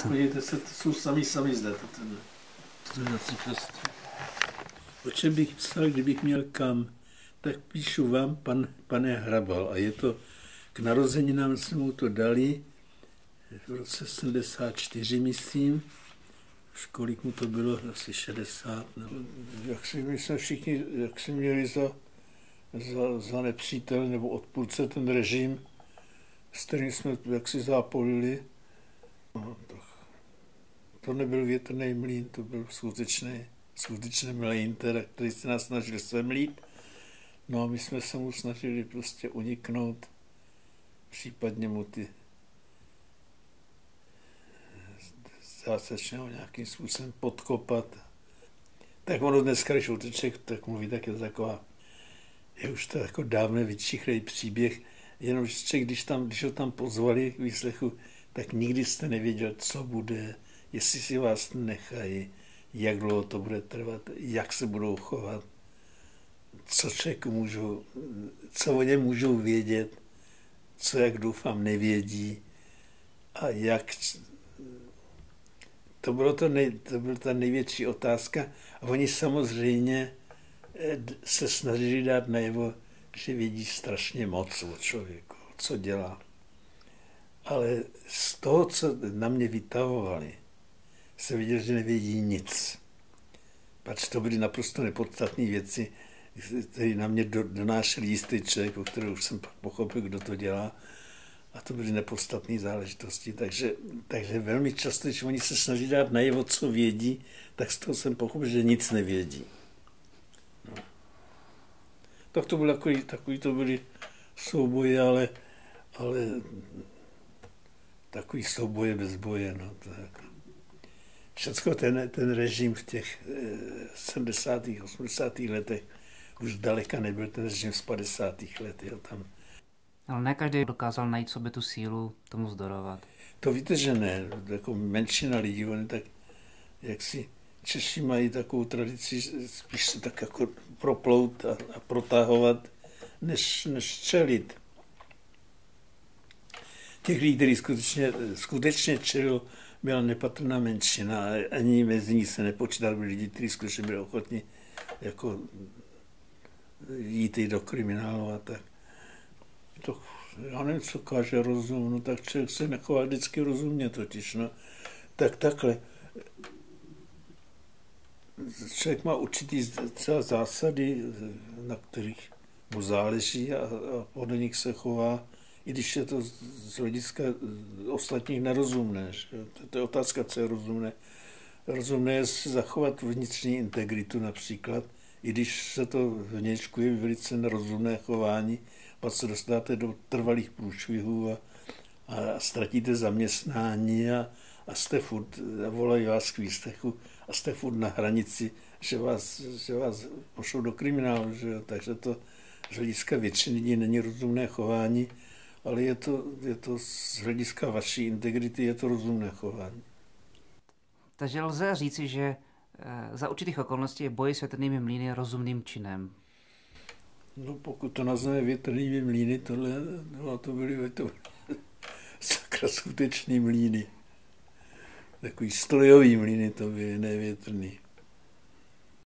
podívejte se, to jsou sami zde. To je na cykloství. O čem bych psal, kdybych měl kam, tak píšu vám, pane Hrabal. A je to k narozeninám jsme mu to dali v roce 74, myslím. Kolik mu to bylo? Asi 60. No. My jsme všichni, jak si měli za nepřítel nebo odpůrce ten režim, s kterým jsme jaksi zápolili. No, to nebyl větrný mlýn, to byl skutečný mlýn, který se nás snažil semlít. No a my jsme se mu snažili prostě uniknout, případně mu ty zásačného nějakým způsobem podkopat. Tak ono dneska, když uteče, tak mluví, tak je to taková, je už to jako dávno vyčichlej příběh, jenom když ho tam pozvali k výslechu, tak nikdy jste nevěděl, co bude, jestli si vás nechají, jak dlouho to bude trvat, jak se budou chovat, co o něm můžou vědět, co, jak doufám, nevědí a jak. To byla ta největší otázka a oni samozřejmě se snažili dát najevo, že vědí strašně moc o člověku, co dělá. Ale z toho, co na mě vytahovali, se viděl, že nevědí nic. Pač to byly naprosto nepodstatné věci, které na mě donášel jistý člověk, o kterém už jsem pochopil, kdo to dělá. A to byly nepodstatné záležitosti. Takže velmi často, když oni se snaží dát najevo, co vědí, tak z toho jsem pochopil, že nic nevědí. No. Tak to bylo takový to byly souboje, ale takový souboje bez boje. No, tak. Všecko ten režim v těch 70. 80. letech už zdaleka nebyl ten režim z 50. let. Jo, tam. Ale ne každý dokázal najít sobě tu sílu tomu vzdorovat. To víte, že ne. Jako menšina lidí, oni tak, jak si Češi mají takovou tradici, spíš se tak jako proplout a protahovat, než čelit. Těch lidí, kteří skutečně čelil, byla nepatrná menšina. Ani mezi ní se nepočítali byli lidi, kteří skutečně byli ochotní jako jít i do kriminálu a tak. To, já nevím, co káže rozum, no tak člověk se nechová vždycky rozumně totiž, no. Tak takhle. Člověk má určitý třeba zásady, na kterých mu záleží a podle nich se chová, i když je to z hlediska ostatních nerozumné. Že? To je otázka, co je rozumné. Rozumné je zachovat vnitřní integritu například, i když se to vnějšku velice nerozumné chování, pak se dostáváte do trvalých průšvihů a ztratíte zaměstnání a jste furt, volají vás k výslechu a jste furt na hranici, že vás pošlou do kriminálu. Že? Takže to z hlediska většiny lidí není rozumné chování, ale je to z hlediska vaší integrity je to rozumné chování. Takže lze říci, že za určitých okolností je boj s větrnými mlýny rozumným činem. No pokud to nazveme větrnými mlýny, to byly sakra skutečný mlýny. Takový strojový mlýny to byly, ne větrný.